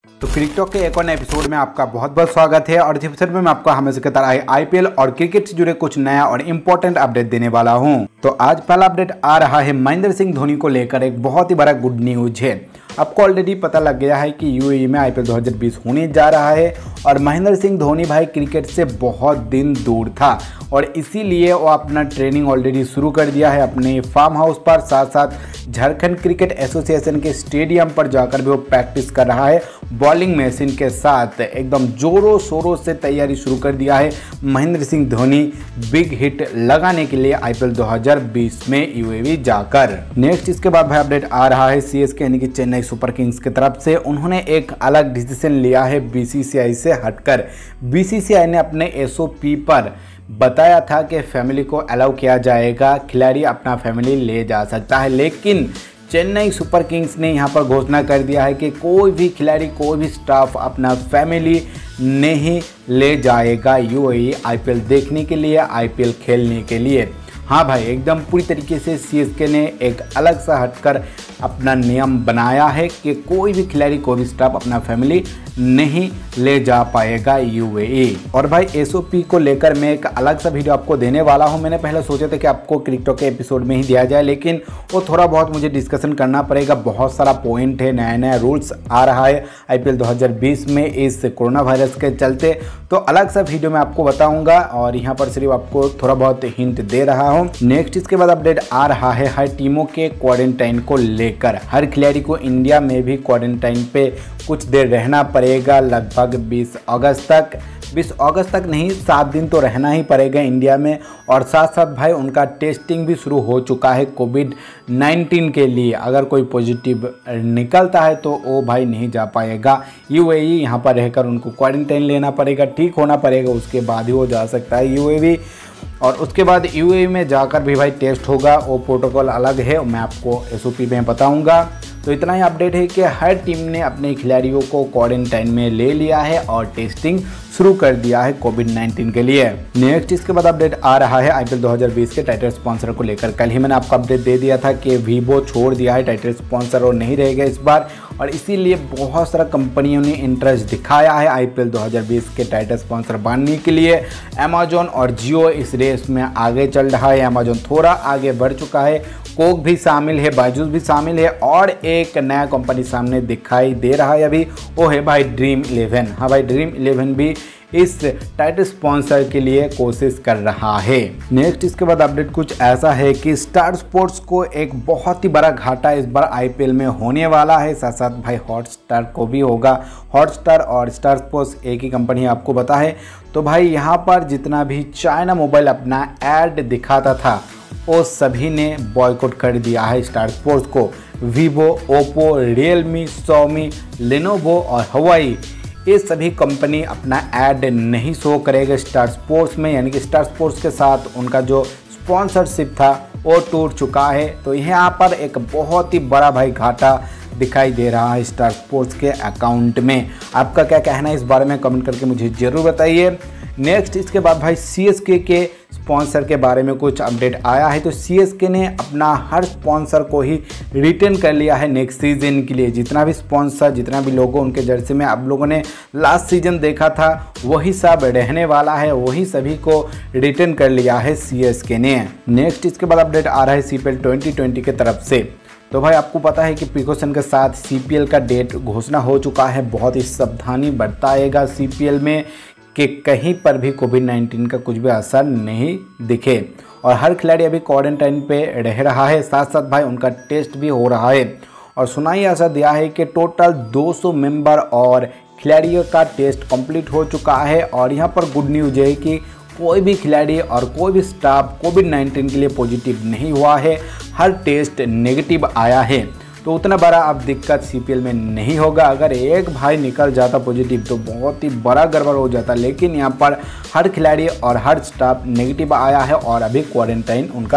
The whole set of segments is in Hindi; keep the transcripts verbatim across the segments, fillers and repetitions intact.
तो क्रिकेट के एक और नए एपिसोड में आपका बहुत बहुत स्वागत है। और इस एपिसोड में मैं आपको हमेशा की तरह आईपीएल और क्रिकेट से जुड़े कुछ नया और इम्पोर्टेंट अपडेट देने वाला हूं। तो आज पहला अपडेट आ रहा है महेंद्र सिंह धोनी को लेकर एक बहुत ही बड़ा गुड न्यूज है। आपको ऑलरेडी पता लग गया है कि यूएई में आईपीएल दो हज़ार बीस होने जा रहा है और महेंद्र सिंह धोनी भाई क्रिकेट से बहुत दिन दूर था और इसीलिए वो अपना ट्रेनिंग ऑलरेडी शुरू कर दिया है अपने फार्म हाउस पर। साथ साथ झारखंड क्रिकेट एसोसिएशन के स्टेडियम पर जाकर भी वो प्रैक्टिस कर रहा है बॉलिंग मशीन के साथ। एकदम जोरों शोरों से तैयारी शुरू कर दिया है महेंद्र सिंह धोनी बिग हिट लगाने के लिए आईपीएल दो हज़ार बीस में यूएई जाकर। नेक्स्ट इसके बाद भाई अपडेट आ रहा है सीएसके यानी कि चेन्नई सुपर किंग्स की तरफ से। उन्होंने एक अलग डिसीजन लिया है बीसीसीआई से हटकर। बीसीसीआई ने अपने एसओपी पर बताया था कि फैमिली को अलाउ किया जाएगा, खिलाड़ी अपना फैमिली ले जा सकता है, लेकिन चेन्नई सुपर किंग्स ने यहां पर घोषणा कर दिया है कि कोई भी खिलाड़ी कोई भी स्टाफ अपना फैमिली नहीं ले जाएगा यूएई आईपीएल देखने के लिए, आईपीएल खेलने के लिए। हाँ भाई, एकदम पूरी तरीके से सीएसके ने एक अलग सा हटकर अपना नियम बनाया है कि कोई भी खिलाड़ी कोई भी स्टाफ अपना फैमिली नहीं ले जा पाएगा यूएई। और भाई एसओपी को लेकर मैं एक अलग सा वीडियो आपको देने वाला हूं। मैंने पहले सोचा था कि आपको क्रिकेट के एपिसोड में ही दिया जाए, लेकिन वो थोड़ा बहुत मुझे डिस्कशन करना पड़ेगा। बहुत सारा पॉइंट है, नया नया रूल्स आ रहा है आईपीएल दो हज़ार बीस में इस कोरोना वायरस के चलते। तो अलग सा वीडियो में आपको बताऊंगा और यहाँ पर सिर्फ आपको थोड़ा बहुत हिंट दे रहा हूँ। नेक्स्ट इसके बाद अपडेट आ रहा है हर टीमों के क्वारंटाइन को लेकर। हर खिलाड़ी को इंडिया में भी क्वारंटाइन पे कुछ देर रहना पड़ेगा, लगभग बीस अगस्त तक। बीस अगस्त तक नहीं, सात दिन तो रहना ही पड़ेगा इंडिया में। और साथ साथ भाई उनका टेस्टिंग भी शुरू हो चुका है कोविड नाइन्टीन के लिए। अगर कोई पॉजिटिव निकलता है तो वो भाई नहीं जा पाएगा यूएई, यहाँ पर रहकर उनको क्वारंटाइन लेना पड़ेगा, ठीक होना पड़ेगा, उसके बाद ही वो जा सकता है यूएई। और उसके बाद यूएई में जाकर भी भाई टेस्ट होगा, वो प्रोटोकॉल अलग है, मैं आपको एसओपी में बताऊंगा। तो इतना ही अपडेट है कि हर टीम ने अपने खिलाड़ियों को क्वारंटाइन में ले लिया है और टेस्टिंग शुरू कर दिया है कोविड नाइन्टीन के लिए। नेक्स्ट इसके बाद अपडेट आ रहा है आईपीएल दो हज़ार बीस के टाइटल स्पॉन्सर को लेकर। कल ही मैंने आपको अपडेट दे दिया था कि वीवो छोड़ दिया है टाइटल स्पॉन्सर और नहीं रहेगा इस बार, और इसीलिए बहुत सारा कंपनियों ने इंटरेस्ट दिखाया है आईपीएल दो हज़ार बीस के टाइटल स्पॉन्सर बनने के लिए। अमेजॉन और जियो इस रेस में आगे चल रहा है। अमेजॉन थोड़ा आगे बढ़ चुका है, कोक भी शामिल है, बायजूस भी शामिल है, और एक नया कंपनी सामने दिखाई दे रहा है अभी, वो है भाई ड्रीम इलेवन। हाँ भाई, ड्रीम इलेवन भी इस टाइटल स्पॉन्सर के लिए कोशिश कर रहा है। नेक्स्ट इसके बाद अपडेट कुछ ऐसा है कि स्टार स्पोर्ट्स को एक बहुत ही बड़ा घाटा इस बार आईपीएल में होने वाला है। साथ साथ भाई हॉटस्टार को भी होगा। हॉटस्टार और स्टार स्पोर्ट्स एक ही कंपनी आपको पता है। तो भाई यहाँ पर जितना भी चाइना मोबाइल अपना ऐड दिखाता था वो सभी ने बॉयकॉट कर दिया है स्टार स्पोर्ट्स को। Vivo, Oppo, Realme, Xiaomi, Lenovo और हवाई, ये सभी कंपनी अपना ऐड नहीं शो करेगा स्टार स्पोर्ट्स में, यानी कि स्टार स्पोर्ट्स के साथ उनका जो स्पॉन्सरशिप था वो टूट चुका है। तो यहाँ पर एक बहुत ही बड़ा भाई घाटा दिखाई दे रहा है स्टार स्पोर्ट्स के अकाउंट में। आपका क्या कहना है इस बारे में कमेंट करके मुझे ज़रूर बताइए। नेक्स्ट इसके बाद भाई सीएसके के स्पॉन्सर के बारे में कुछ अपडेट आया है। तो सीएसके ने अपना हर स्पॉन्सर को ही रिटर्न कर लिया है नेक्स्ट सीजन के लिए। जितना भी स्पॉन्सर, जितना भी लोगो उनके जर्सी में आप लोगों ने लास्ट सीजन देखा था वही सब रहने वाला है, वही सभी को रिटर्न कर लिया है सीएसके ने। नेक्स्ट इसके बाद अपडेट आ रहा है सीपीएल ट्वेंटी ट्वेंटी की तरफ से। तो भाई आपको पता है कि प्रिकॉशन के साथ सीपीएल का डेट घोषणा हो चुका है। बहुत ही सावधानी बरताएगा सीपीएल में कि कहीं पर भी कोविड नाइन्टीन का कुछ भी असर नहीं दिखे। और हर खिलाड़ी अभी क्वारंटाइन पे रह रहा है, साथ साथ भाई उनका टेस्ट भी हो रहा है। और सुनाई ऐसा दिया है कि टोटल दो सौ मेंबर और खिलाड़ियों का टेस्ट कंप्लीट हो चुका है। और यहाँ पर गुड न्यूज़ है कि कोई भी खिलाड़ी और कोई भी स्टाफ कोविड नाइन्टीन के लिए पॉजिटिव नहीं हुआ है, हर टेस्ट नेगेटिव आया है। तो उतना बड़ा अब दिक्कत सीपीएल में नहीं होगा। अगर एक भाई निकल जाता पॉजिटिव तो बहुत ही बड़ा गड़बड़ हो जाता, लेकिन यहाँ पर हर खिलाड़ी और हर स्टाफ नेगेटिव आया है और अभी क्वारंटाइन उनका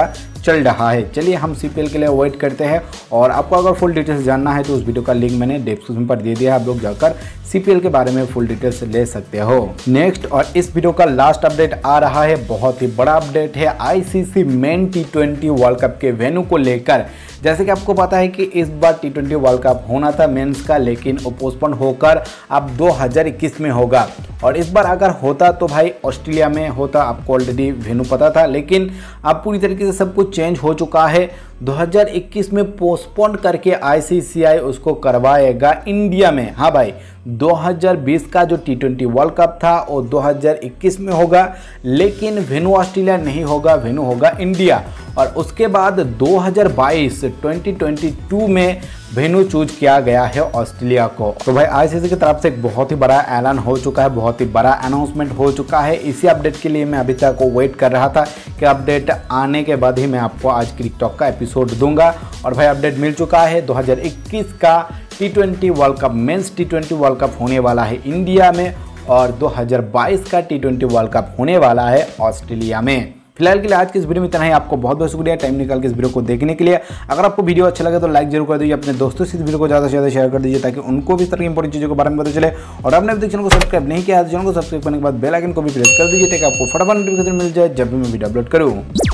चल रहा है। चलिए हम सीपीएल के लिए वेट करते हैं और आपको अगर फुल डिटेल्स जानना है तो उस वीडियो का लिंक मैंने डिस्क्रिप्शन पर दे दिया है, आप लोग जाकर सीपीएल के बारे में फुल डिटेल्स ले सकते हो। नेक्स्ट और इस वीडियो का लास्ट अपडेट आ रहा है, बहुत ही बड़ा अपडेट है ICC men T twenty world cup के वेन्यू को लेकर। जैसे कि आपको पता है कि इस बार टी ट्वेंटी वर्ल्ड कप होना था मेंस का, लेकिन वो पोस्टपोन होकर अब दो हज़ार इक्कीस में होगा। और इस बार अगर होता तो भाई ऑस्ट्रेलिया में होता, आपको ऑलरेडी वेन्यू पता था, लेकिन अब पूरी तरीके से सब कुछ चेंज हो चुका है। दो हज़ार इक्कीस में पोस्टपोन करके आईसीसीआई उसको करवाएगा इंडिया में। हाँ भाई, दो हज़ार बीस का जो टी ट्वेंटी वर्ल्ड कप था वो दो हज़ार इक्कीस में होगा, लेकिन वेन्यू ऑस्ट्रेलिया नहीं होगा, वेन्यू होगा इंडिया। और उसके बाद दो हज़ार बाईस ट्वेंटी ट्वेंटी टू में वेन्यू चूज किया गया है ऑस्ट्रेलिया को। तो भाई आईसीसी की तरफ से एक बहुत ही बड़ा ऐलान हो चुका है, बहुत ही बड़ा अनाउंसमेंट हो चुका है। इसी अपडेट के लिए मैं अभी तक वेट कर रहा था कि अपडेट आने के बाद ही मैं आपको आज क्रिक टॉक का एपिसोड दूंगा। और भाई अपडेट मिल चुका है, दो हज़ार इक्कीस का T twenty world cup men's T twenty world cup होने वाला है इंडिया में और दो हज़ार बाईस का टी ट्वेंटी वर्ल्ड कप होने वाला है ऑस्ट्रेलिया में। फिलहाल के लिए आज की इस वीडियो में इतना ही। आपको बहुत बहुत शुक्रिया टाइम निकाल के इस वीडियो को देखने के लिए। अगर आपको वीडियो अच्छा लगे तो लाइक जरूर कर दीजिए, अपने दोस्तों से इस वीडियो को ज़्यादा से ज़्यादा शेयर कर दीजिए ताकि उनको भी इस तरह की इंपॉर्टेंट चीज़ों के बारे में पता चले। और आपने अभी तक चैनल को सब्सक्राइब नहीं किया है तो चैनल को सब्सक्राइब करने के बाद बेल आइकन को भी प्रेस कर दीजिए ताकि आपको फटाफट नोटिफिकेशन मिल जाए जब भी मैं वीडियो अपलोड करूँ।